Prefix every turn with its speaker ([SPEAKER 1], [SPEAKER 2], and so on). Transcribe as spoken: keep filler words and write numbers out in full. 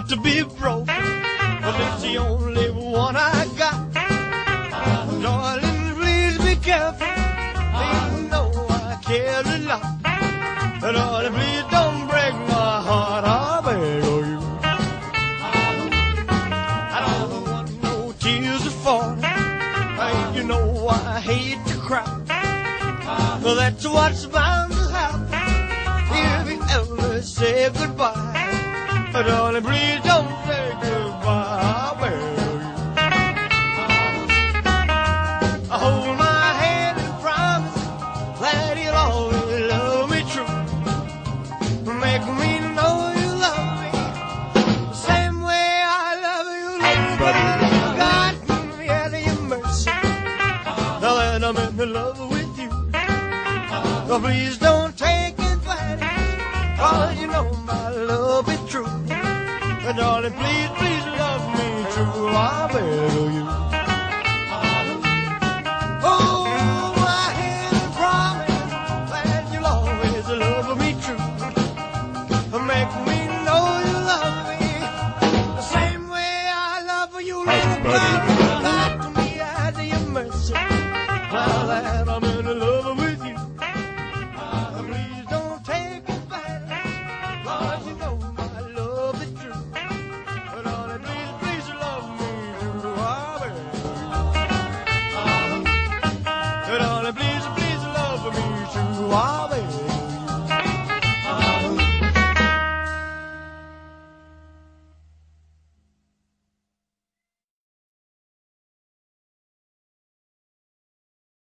[SPEAKER 1] to be broken, but it's the only one I got. Darling, please be careful. You know I care a lot. Darling, please don't break my heart. I beg of you. I don't want no tears to fall. Hey, you know I hate to cry. Well, that's what's bound to happen if you ever say goodbye. Darling, please don't say goodbye. I beg of you. I hold my hand and promise that you'll always love me true. Make me know you love me the same way I love you. God, yeah, your mercy. Now that I'm in love with you, oh, please don't take advantage. Oh, you know my love is true. Darling, please, please love me true. I beg of you.